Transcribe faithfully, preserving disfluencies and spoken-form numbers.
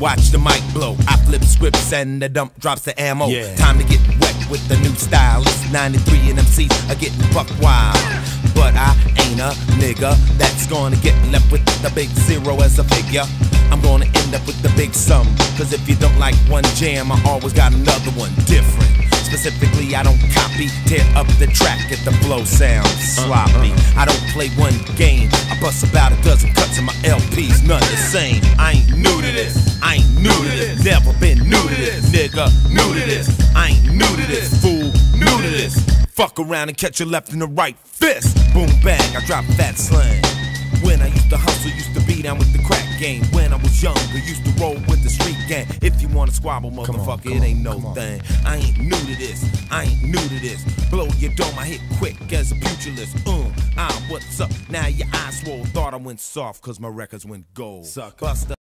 watch the mic blow. I flip scripts and the dump drops the ammo. Yeah. Time to get wet with the new style. It's ninety-three and M Cs are getting buck wild. But I ain't a nigga that's gonna get left with the big zero as a figure. I'm gonna end up with the big sum. Cause if you don't like one jam, I always got another one different. Specifically, I don't copy, tear up the track if the flow sounds sloppy. I don't play one game, I bust about a dozen cuts in my L Ps, none the same. I ain't new to this, I ain't new to this, never been new to this, nigga, new to this. I ain't new to this, fool, new to this. Fuck around and catch you left in the right fist. Boom bang, I drop that slang. When I used to hustle, used to be down with the crack game. When I was younger, used to roll with the street gang. If you wanna squabble, motherfucker, on, it ain't on, no thing. I ain't new to this, I ain't new to this. Blow your dome, I hit quick as a pugilist. Uh, ah, what's up? Now your eyes swole. Thought I went soft, cause my records went gold. Sucker. Buster.